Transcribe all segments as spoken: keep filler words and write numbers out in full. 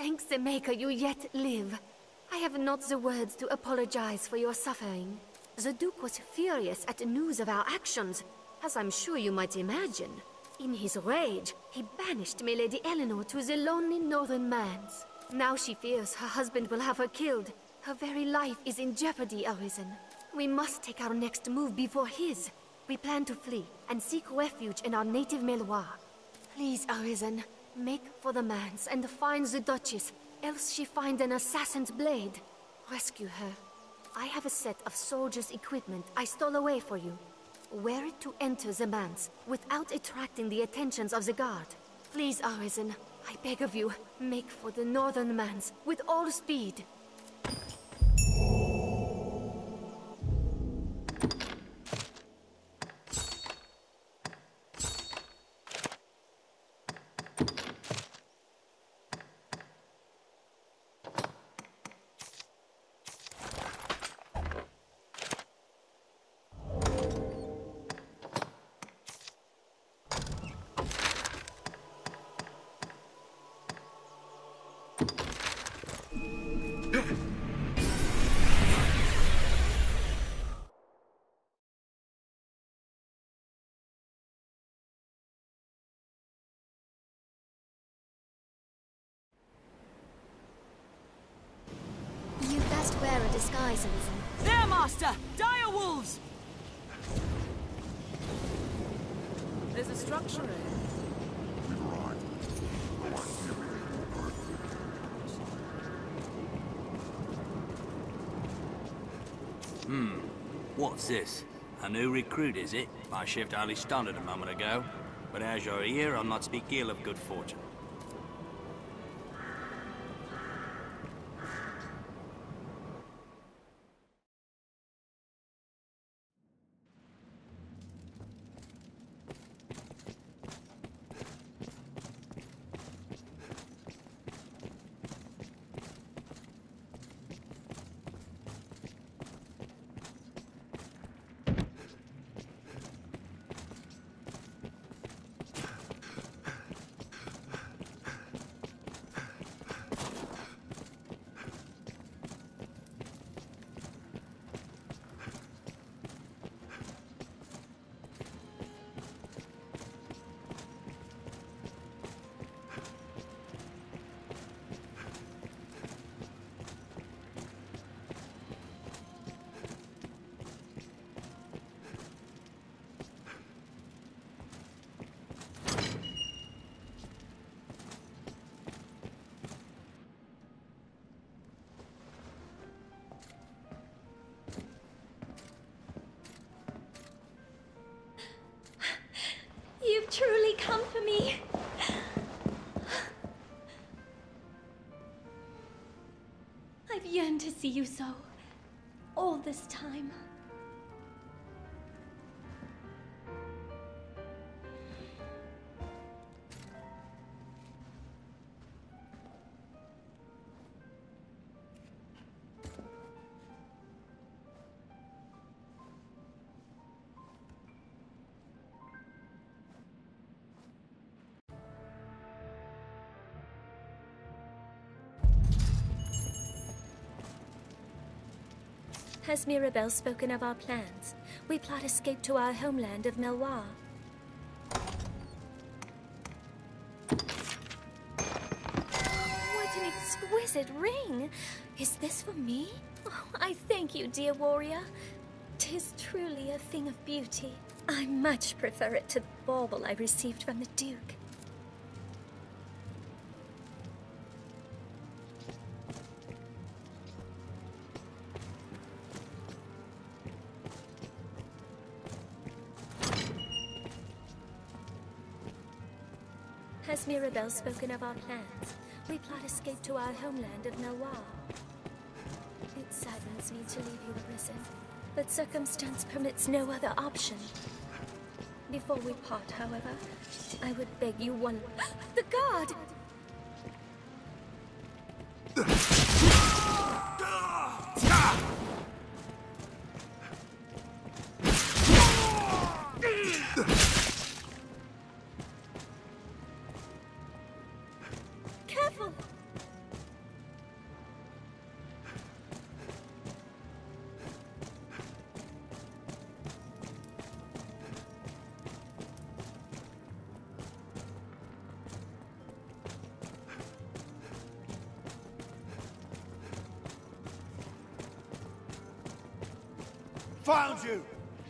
Thanks the Maker you yet live. I have not the words to apologize for your suffering. The Duke was furious at the news of our actions, as I'm sure you might imagine. In his rage, he banished my Lady Eleanor to the lonely northern lands. Now she fears her husband will have her killed. Her very life is in jeopardy, Arisen. We must take our next move before his. We plan to flee and seek refuge in our native Melwa. Please, Arisen, make for the manse and find the Duchess, else she find an assassin's blade. Rescue her. I have a set of soldiers' equipment I stole away for you. Wear it to enter the manse without attracting the attentions of the guard. Please, Arisen, I beg of you, make for the northern manse with all speed. You best wear a disguise, Arisen. There, Master! Dire wolves! There's a structure in it. Hmm. What's this? A new recruit, is it? My shift only started a moment ago. But as you're here, I'll not speak ill of good fortune. You've truly come for me. I've yearned to see you so, all this time. Has Mirabelle spoken of our plans? We plot escape to our homeland of Melwa. What an exquisite ring! Is this for me? Oh, I thank you, dear warrior. 'Tis truly a thing of beauty. I much prefer it to the bauble I received from the Duke. Has Mirabelle spoken of our plans? We plot escape to our homeland of Melwa. It saddens me to leave you, Arisen, but circumstance permits no other option. Before we part, however, I would beg you one... The guard! Found you!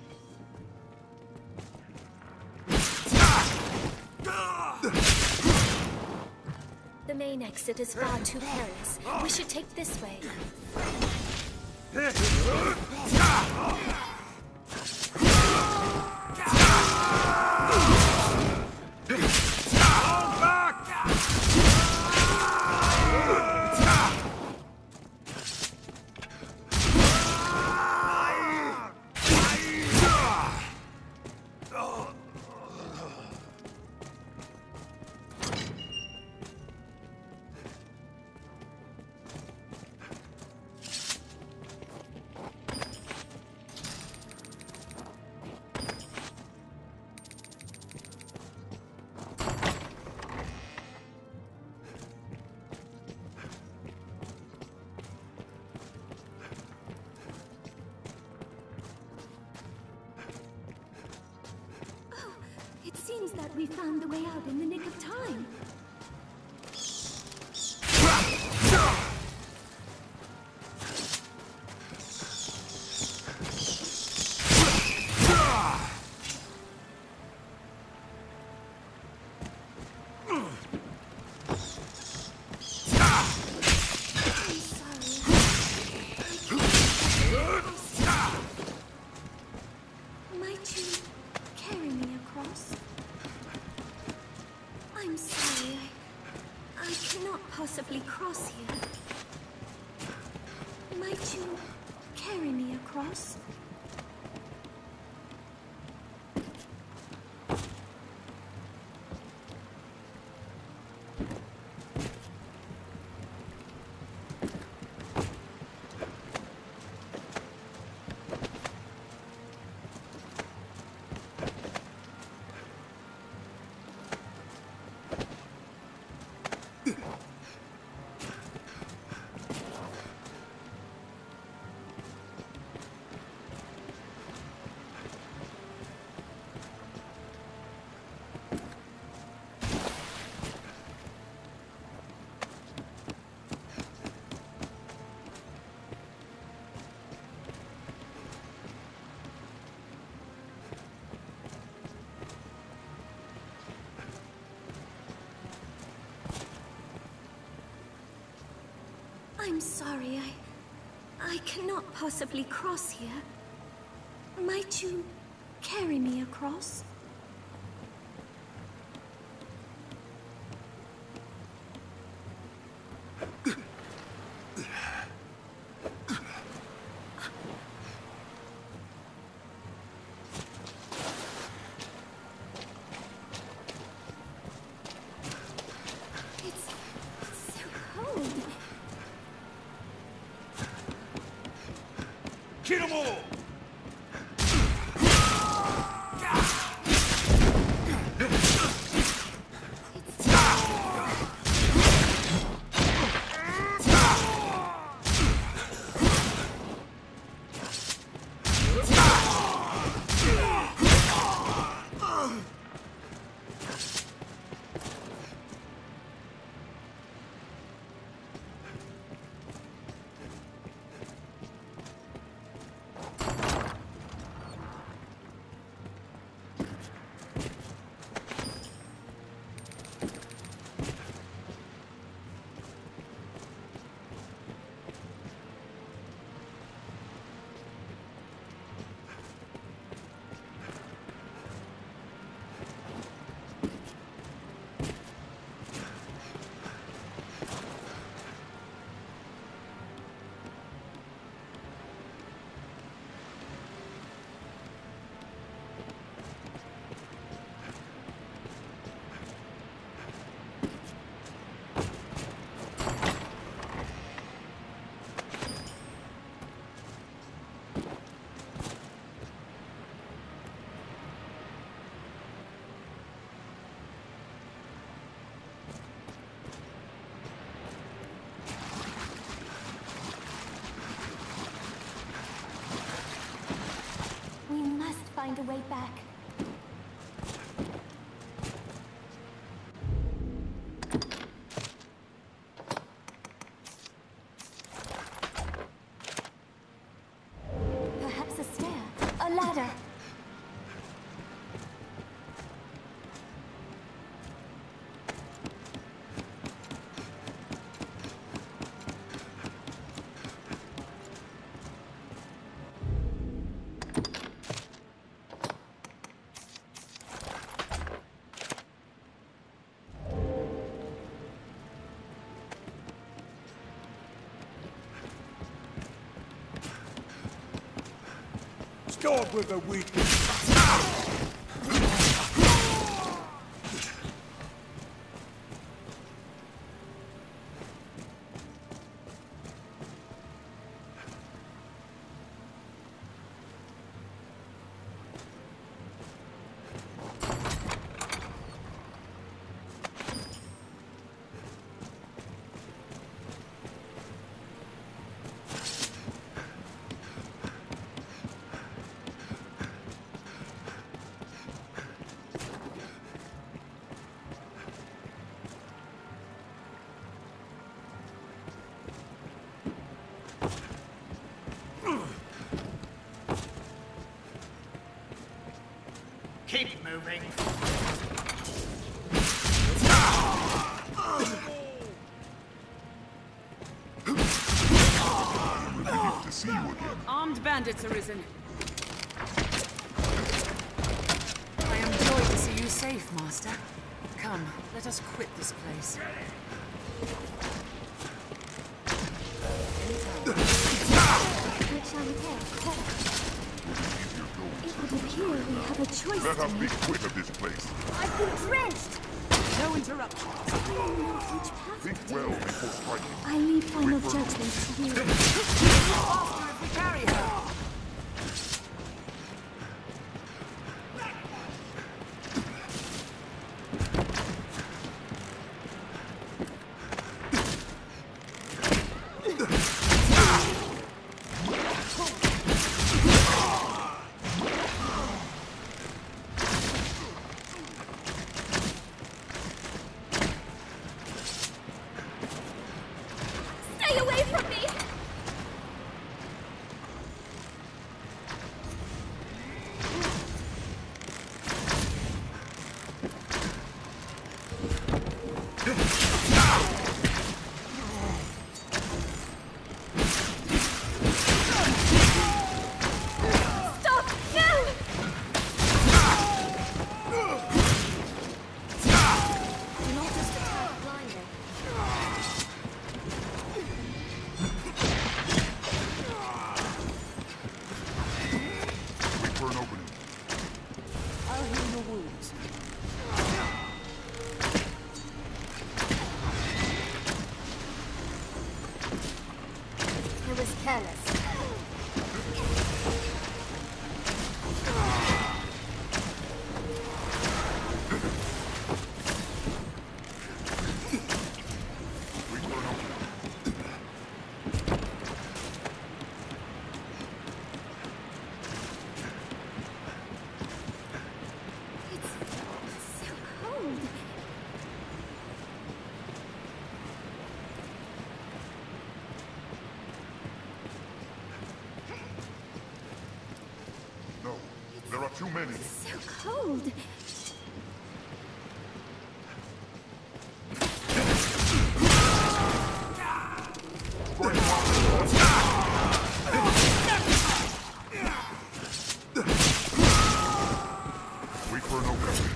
The main exit is far too perilous. We should take this way. It seems that we found the way out in the nick of time. Might you carry me across? I'm sorry, I... I cannot possibly cross here. Might you carry me across? I'm sorry, I... I cannot possibly cross here. Might you carry me across? It's... it's so cold. Kill 'em all! Find a way back. Perhaps a stair. Start with the weakness. Keep moving. To see you again. Armed bandits arisen. I am joyed to see you safe, Master. Come, let us quit this place. What shall we take? It would appear we have a choice Let to us be make. quit of this place. I've been drenched! No interruptions. I don't know which path Think to well take. before striking. I leave final judgment to you. Faster if we carry her. Stay away from me! Stop! No! Do not just attack blindly. Wait for an opening. I'll heal your wounds. I was careless. Wait for an opening. It's so cold. No, there are too many. So cold. Wait for an opening.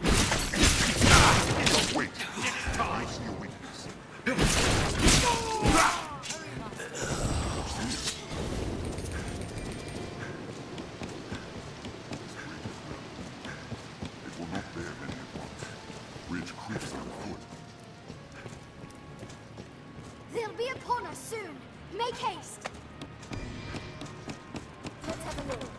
Wait. I see a weakness. It will not bear many at once. Ridge creeps underfoot. They'll be upon us soon. Make haste. Let's have a look.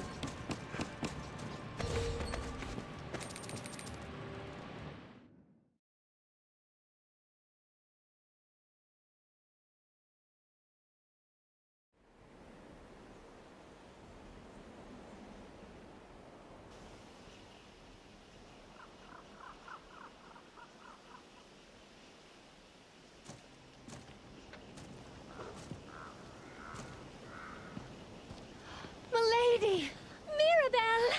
Milady! Mirabelle!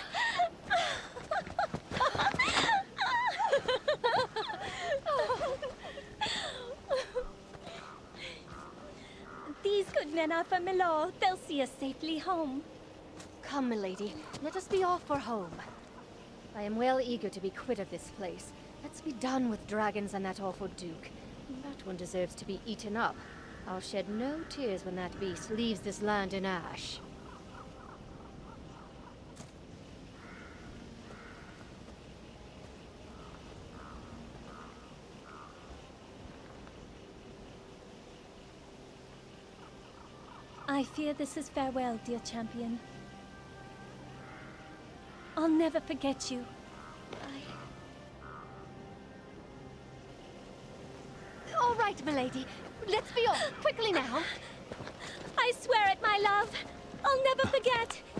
These good men are from Milord. They'll see us safely home. Come, milady. Let us be off for home. I am well eager to be quit of this place. Let's be done with dragons and that awful Duke. That one deserves to be eaten up. I'll shed no tears when that beast leaves this land in ash. I fear this is farewell, dear champion. I'll never forget you. I... All right, milady. Let's be off. Quickly now. I swear it, my love. I'll never forget.